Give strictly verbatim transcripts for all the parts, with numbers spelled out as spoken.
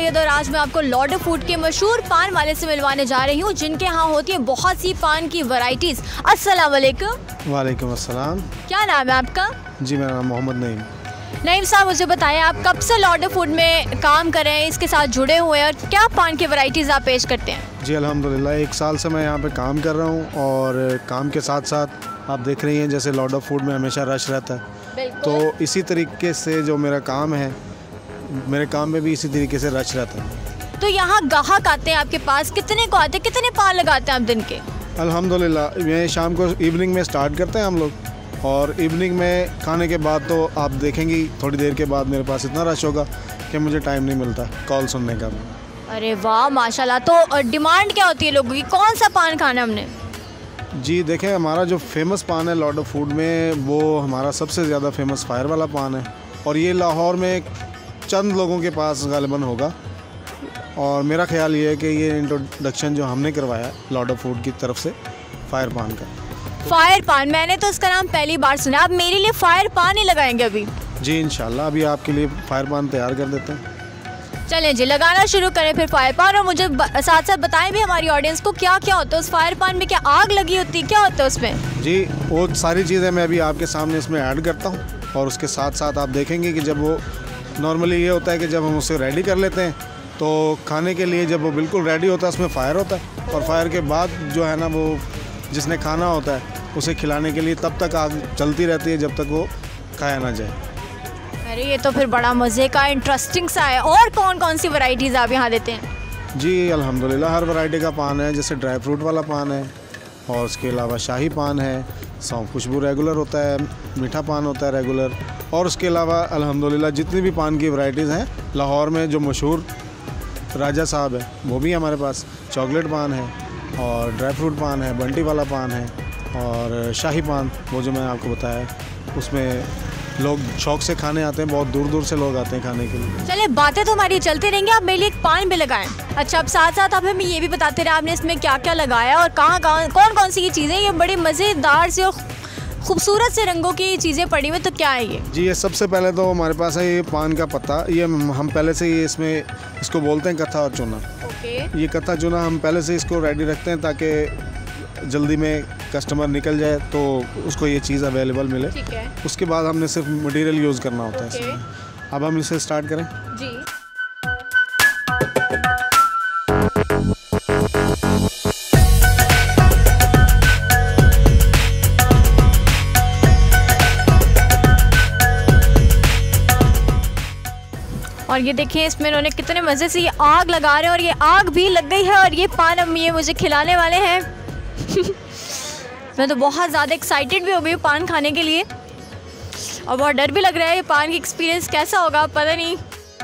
सैयद और आज मैं आपको लॉर्ड ऑफ फूड के मशहूर पान वाले से मिलवाने जा रही हूँ, जिनके यहाँ होती है बहुत सी पान की वैरायटीज। अस्सलाम वालेकुम। वालेकुम अस्सलाम। क्या नाम है आपका? जी मेरा नाम मोहम्मद नईम। नईम साहब, मुझे बताएं आप कब से लॉर्ड ऑफ फूड में काम कर रहे हैं, इसके साथ जुड़े हुए हैं और क्या पान की वैरायटीज आप पेश करते हैं? जी अल्हम्दुलिल्लाह एक साल से मैं यहाँ पे काम कर रहा हूँ और काम के साथ साथ आप देख रही हैं जैसे लॉर्ड ऑफ फूड में हमेशा रश रहता है, तो इसी तरीके से जो मेरा काम है, मेरे काम में भी इसी तरीके से रश रहता है। तो यहाँ ग्राहक आते हैं आपके पास, कितने को आते हैं, कितने पान लगाते हैं आप दिन के? अल्हम्दुलिल्लाह ये शाम को इवनिंग में स्टार्ट करते हैं हम लोग, और इवनिंग में खाने के बाद तो आप देखेंगी थोड़ी देर के बाद मेरे पास इतना रश होगा कि मुझे टाइम नहीं मिलता कॉल सुनने का। अरे वाह माशाल्लाह। तो डिमांड क्या होती है लोगों की, कौन सा पान खाना हमने? जी देखें, हमारा जो फेमस पान है लॉर्ड ऑफ फूड में, वो हमारा सबसे ज़्यादा फेमस फायर वाला पान है, और ये लाहौर में चंद लोगों के पास गालिबन होगा। और मेरा ख्याल ये है कि ये इंट्रोडक्शन जो हमने करवाया लॉर्ड ऑफ फूड की तरफ से फायर पान का। फायर पान, मैंने तो इसका नाम पहली बार सुना। आप मेरे लिए फायर पान ही लगाएंगे अभी? जी इंशाल्लाह अभी आपके लिए फायर पान तैयार कर देते हैं। चलें जी, लगाना शुरू करें फिर फायर पान। और मुझे साथ साथ बताएं भी हमारी ऑडियंस को क्या क्या होता है उस फायर पान में, क्या आग लगी होती है, क्या होता है उसमें? जी वो सारी चीज़ें मैं अभी आपके सामने इसमें ऐड करता हूँ, और उसके साथ साथ आप देखेंगे कि जब वो नॉर्मली ये होता है कि जब हम उसे रेडी कर लेते हैं तो खाने के लिए जब वो बिल्कुल रेडी होता है उसमें फ़ायर होता है, और फायर के बाद जो है ना वो जिसने खाना होता है उसे खिलाने के लिए तब तक आग चलती रहती है जब तक वो खाया ना जाए। अरे ये तो फिर बड़ा मज़े का इंटरेस्टिंग सा है। और कौन कौन सी वैरायटीज़ आप यहाँ देते हैं? जी अल्हम्दुलिल्लाह हर वैरायटी का पान है, जैसे ड्राई फ्रूट वाला पान है, और उसके अलावा शाही पान है, सौंफ खुशबू रेगुलर होता है, मीठा पान होता है रेगुलर, और उसके अलावा अल्हम्दुलिल्लाह जितनी भी पान की वैरायटीज़ हैं लाहौर में जो मशहूर राजा साहब है वो भी हमारे पास, चॉकलेट पान है, और ड्राई फ्रूट पान है, बंटी वाला पान है, और शाही पान वो जो मैंने आपको बताया, उसमें लोग शौक से खाने आते हैं, बहुत दूर दूर से लोग आते हैं खाने के लिए। चलिए बातें तो हमारी चलती रहेंगी, आप मेरे लिए एक पान भी लगाएं। अच्छा, अब साथ साथ आप हमें ये भी बताते रहे आपने इसमें क्या क्या लगाया और कहाँ कहाँ कौन कौन सी ये चीज़ें, ये बड़ी मज़ेदार सी और खूबसूरत से रंगों की चीज़ें पड़ी हुई, तो क्या है ये? जी ये सबसे पहले तो हमारे पास है ये पान का पत्ता, ये हम पहले से ही इसमें इसको बोलते हैं कत्था और चूना। ओके। ये कत्था चूना हम पहले से इसको रेडी रखते हैं ताकि जल्दी में कस्टमर निकल जाए तो उसको ये चीज़ अवेलेबल मिले। ठीक है। उसके बाद हमने सिर्फ मटेरियल यूज़ करना होता है इसमें। अब हम इसे स्टार्ट करें। जी। और ये देखिए इसमें इन्होंने कितने मज़े से ये आग लगा रहे हैं, और ये आग भी लग गई है, और ये पान अब ये मुझे खिलाने वाले हैं। मैं तो बहुत ज़्यादा एक्साइटेड भी हो गई पान खाने के लिए, और बहुत डर भी लग रहा है ये पान की एक्सपीरियंस कैसा होगा पता नहीं।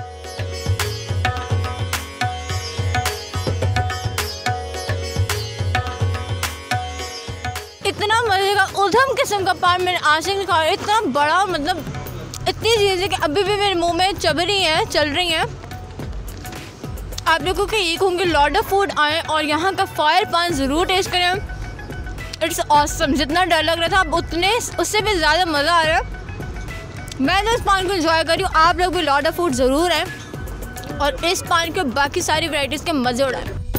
इतना मज़े का उधम किस्म का पान मैंने आज तक खाया, इतना बड़ा, मतलब इतनी चीज़ें कि अभी भी मेरे मुंह में चब रही हैं, चल रही हैं। आप लोगों को ये कहूँगी लॉर्ड ऑफ फूड आएँ और यहाँ का फायर पान ज़रूर टेस्ट करें। It's awesome. जितना डर लग रहा था अब उतने उससे भी ज़्यादा मज़ा आ रहा है। मैं तो इस पान को एंजॉय कर रही हूँ, आप लोग भी लॉर्ड ऑफ फूड ज़रूर हैं और इस पान के बाकी सारी वैराइटीज़ के मज़े उड़ाएं।